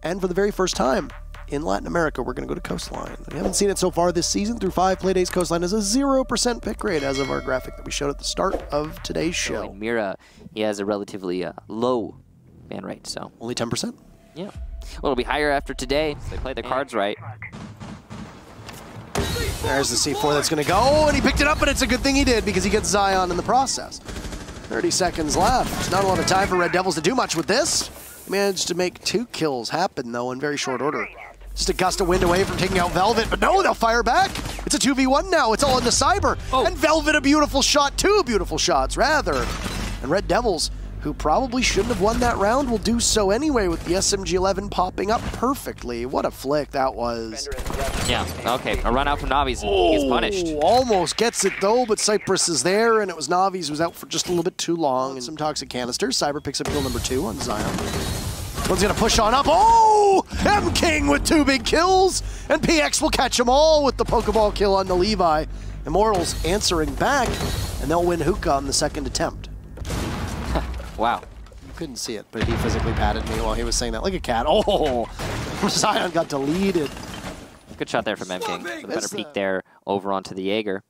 And for the very first time in Latin America, we're going to go to Coastline. We haven't seen it so far this season. Through 5 play days, Coastline has a 0% pick rate as of our graphic that we showed at the start of today's show. Like Mira, he has a relatively low ban rate, so. Only 10%? Yeah. Well, it'll be higher after today. So they play their cards right. There's the C4 that's going to go, and he picked it up, but it's a good thing he did because he gets Zion in the process. 30 seconds left. Not a lot of time for Red Devils to do much with this. He managed to make 2 kills happen, though, in very short order. Just a gust of wind away from taking out Velvet, but no, they'll fire back. It's a 2v1 now. It's all into Cyber. Oh. And Velvet, a beautiful shot. 2 beautiful shots, rather. And Red Devils, who probably shouldn't have won that round, will do so anyway with the SMG-11 popping up perfectly. What a flick that was. Yeah, okay. A run out from Navi's and he gets punished. Almost gets it though, but Cypress is there, and it was Navi's who was out for just a little bit too long. And some toxic canisters. Cyber picks up kill number 2 on Zion. One's gonna push on up. Oh! M-King with 2 big kills, and PX will catch them all with the Pokeball kill on the Levi. Immortals answering back, and they'll win Hookah on the 2nd attempt. Wow. You couldn't see it, but he physically patted me while he was saying that like a cat. Oh! Zion got deleted. Good shot there from M-King. Better peek there over onto the Jaeger.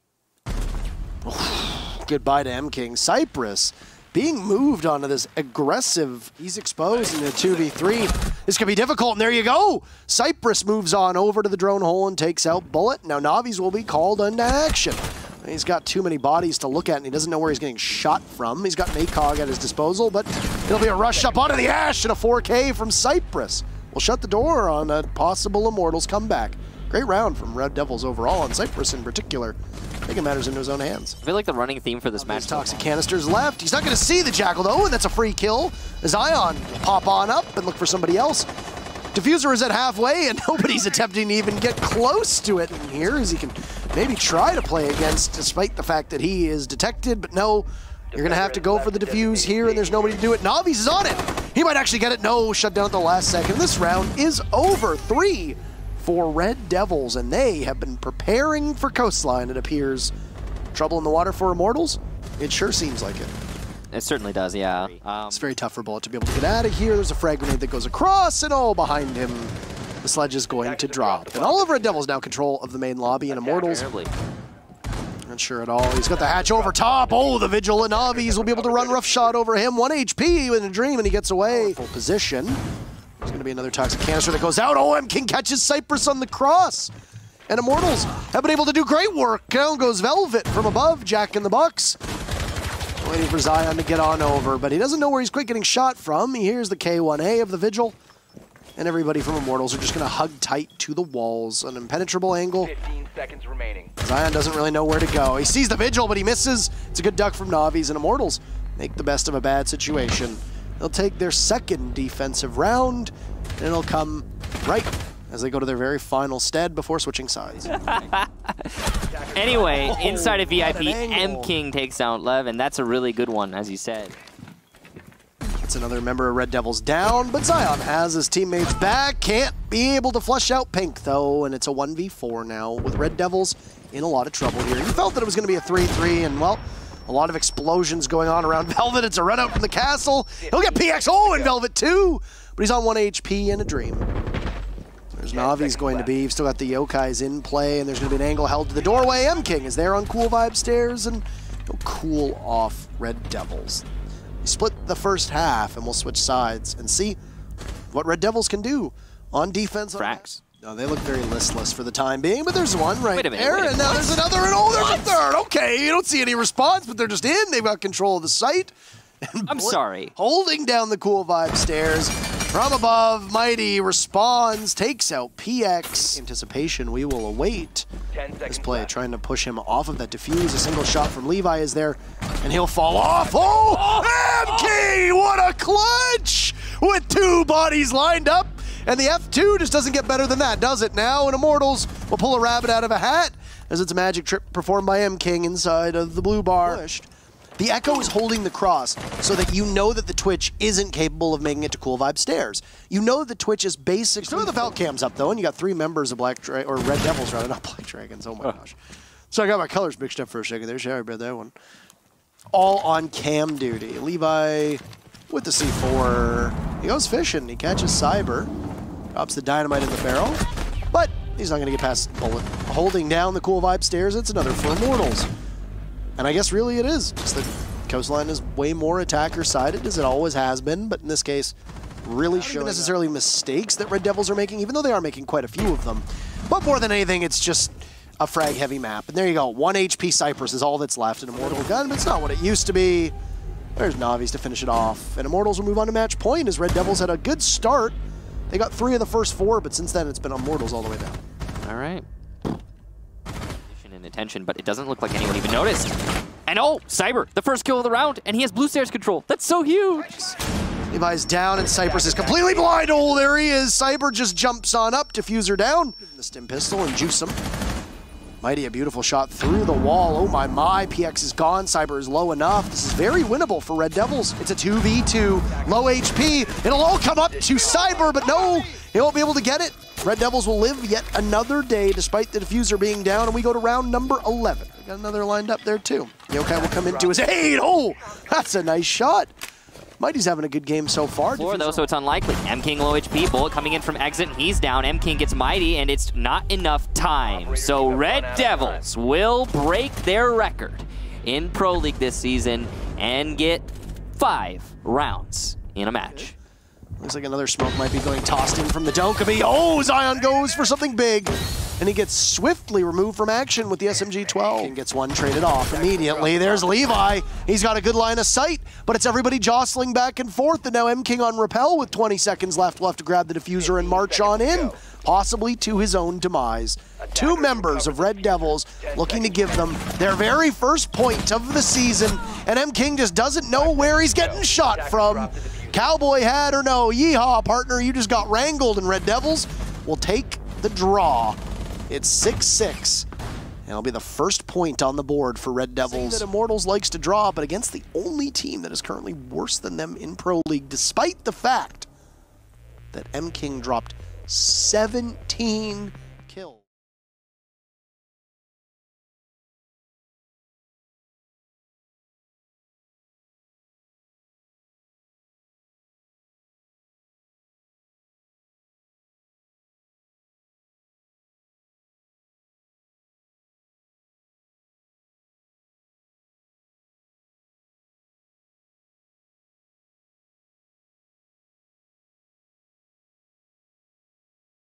Goodbye to M-King. Cypress being moved onto this aggressive. He's exposed in a 2v3. This could be difficult, and there you go. Cypress moves on over to the drone hole and takes out Bullet. Now Navi's will be called into action. He's got too many bodies to look at, and he doesn't know where he's getting shot from. He's got Maycog at his disposal, but it'll be a rush up onto the Ash and a 4K from Cypress. We'll shut the door on a possible Immortals comeback. Great round from Red Devils overall, and Cypress in particular, taking matters into his own hands. I feel like the running theme for this match. Toxic canisters left. He's not going to see the Jackal though, and that's a free kill. Zion will pop on up and look for somebody else. Diffuser is at halfway, and nobody's attempting to even get close to it in here, as he can maybe try to play against, despite the fact that he is detected, but no. You're going to have to go for the defuse here, and there's nobody to do it. Navi's is on it. He might actually get it. No, shut down at the last second. This round is over. 3 for Red Devils, and they have been preparing for Coastline, it appears. Trouble in the water for Immortals? It sure seems like it. It certainly does, yeah. It's very tough for Bullet to be able to get out of here. There's a frag grenade that goes across, and oh, behind him, the sledge is going to drop. And all of Red Devils now control of the main lobby, and Immortals not sure at all. He's got the hatch over top. Oh, the Vigil and Navi's will be able to run roughshot over him. 1 HP in a dream, and he gets away. Full position. There's going to be another toxic canister that goes out. Oh, M-King catches Cypress on the cross. And Immortals have been able to do great work. Down goes Velvet from above, Jack in the Bucks. Waiting for Zion to get on over, but he doesn't know where he's quite getting shot from. He hears the K1A of the Vigil. And everybody from Immortals are just going to hug tight to the walls. An impenetrable angle. 15 seconds remaining. Zion doesn't really know where to go. He sees the Vigil, but he misses. It's a good duck from Navi's, and Immortals make the best of a bad situation. They'll take their 2nd defensive round, and it'll come right as they go to their very final stead before switching sides. Anyway, inside of VIP, M-King takes out Lev, and that's a really good one, as you said. It's another member of Red Devils down, but Zion has his teammates back. Can't be able to flush out Pink, though, and it's a 1v4 now with Red Devils in a lot of trouble here. You felt that it was going to be a 3-3, and, well, a lot of explosions going on around Velvet. It's a run out from the castle. He'll get PX. Oh, and Velvet, too, but he's on 1 HP in a dream. There's Navi's going to be. You've still got the Yokais in play, and there's going to be an angle held to the doorway. M-King is there on Cool Vibe stairs, and he'll cool off Red Devils. Split the first half, and we'll switch sides and see what Red Devils can do on defense. Frax. No, they look very listless for the time being, but there's one right Wait a minute, there, wait a and now minute. there's another, and oh, there's a third. Okay, you don't see any response, but they're just in. They've got control of the site. And I'm sorry. Holding down the Cool Vibe stairs. From above, Mighty responds, takes out PX. Anticipation, we will await this play, trying to push him off of that defuse. A single shot from Levi is there, and he'll fall off. Oh, M-King, what a clutch! With 2 bodies lined up, and the F2 just doesn't get better than that, does it? Now, and Immortals will pull a rabbit out of a hat, as it's a magic trick performed by M-King inside of the blue bar. The Echo is holding the cross so that you know that the Twitch isn't capable of making it to Cool Vibe stairs. You know the Twitch is basically... Still have the Valk cams up, though, and you got 3 members of Red Devils, rather, not Black Dragons. Oh, my gosh. So I got my colors mixed up for a second there. Sorry about that one. All on cam duty. Levi with the C4. He goes fishing. He catches Cyber. Drops the dynamite in the barrel, but he's not going to get past bullet. Holding down the Cool Vibe stairs, it's another for Immortals. And I guess really it is. Just the Coastline is way more attacker-sided, as it always has been, but in this case, really showing necessarily mistakes that Red Devils are making, even though they are making quite a few of them. But more than anything, it's just a frag-heavy map. And there you go, 1 HP Cypress is all that's left in Immortal Gun, but it's not what it used to be. There's Navi's to finish it off. And Immortals will move on to match point, as Red Devils had a good start. They got 3 of the first 4, but since then it's been Immortals all the way down. All right. And attention, but it doesn't look like anyone even noticed. And oh, Cyber, the first kill of the round, and he has blue stairs control. That's so huge. Levi's down, and Cypress is completely blind. Oh, there he is. Cyber just jumps on up, Diffuser down. The stim pistol and juice him. Mighty, a beautiful shot through the wall. Oh my, PX is gone. Cyber is low enough. This is very winnable for Red Devils. It's a 2v2, low HP. It'll all come up to Cyber, but no, he won't be able to get it. Red Devils will live yet another day despite the Diffuser being down, and we go to round number 11. We got another lined up there too. Yokai will come into his aid. Oh, that's a nice shot. Mighty's having a good game so far. Floor though, so it's unlikely. MKing low HP, bullet coming in from exit, and he's down. MKing gets Mighty, and it's not enough time. So Red Devils will break their record in Pro League this season and get 5 rounds in a match. Looks like another smoke might be going tossed in from the Dokkaebi. Oh, Zion goes for something big. And he gets swiftly removed from action with the SMG-12. And gets one traded off immediately. There's Levi. He's got a good line of sight, but it's everybody jostling back and forth. And now MKing on Repel with 20 seconds left. Will have to grab the Diffuser and march on in, possibly to his own demise. 2 members of Red Devils looking to give them their very first point of the season. And MKing just doesn't know where he's getting shot from. Cowboy hat or no, yeehaw, partner, you just got wrangled, and Red Devils will take the draw. It's 6-6, and it'll be the first point on the board for Red Devils. That Immortals likes to draw, but against the only team that is currently worse than them in Pro League, despite the fact that MKing dropped 17